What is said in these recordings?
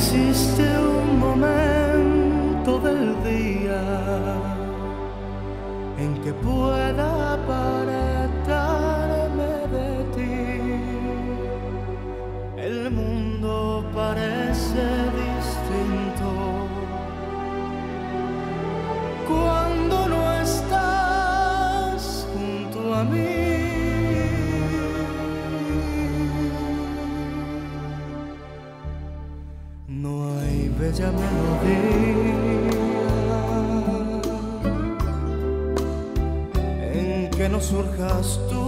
existe un momento del día en que pueda apartarme de ti. El mundo parece distinto cuando no estás junto a mí. No hay bella melodía en que no surjas tú,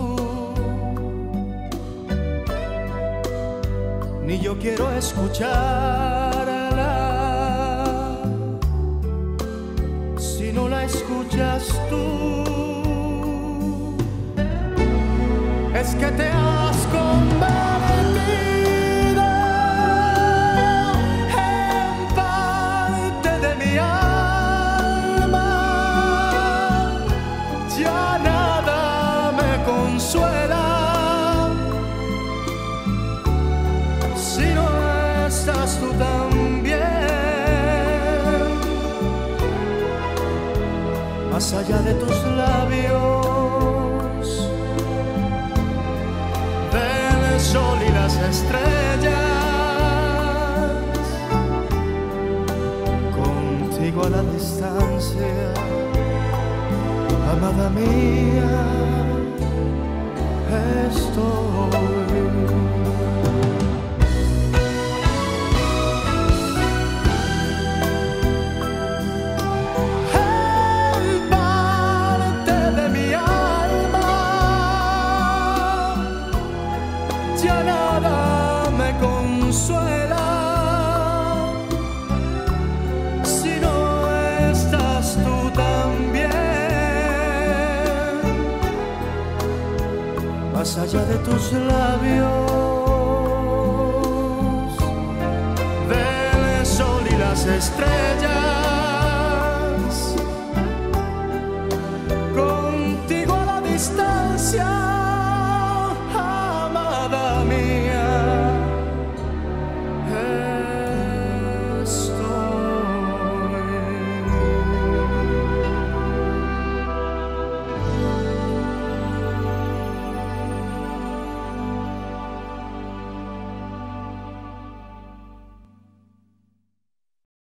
ni yo quiero escucharla si no la escuchas tú. Es que te has convertido en parte de mi alma. Ya nada me consuela si no estás tú también. Más allá de tus labios, del sol y las estrellas, contigo a la distancia, amada mía, estoy. Ya nada me consuela si no estás tú también. Más allá de tus labios, del sol y las estrellas, contigo a la distancia, mía.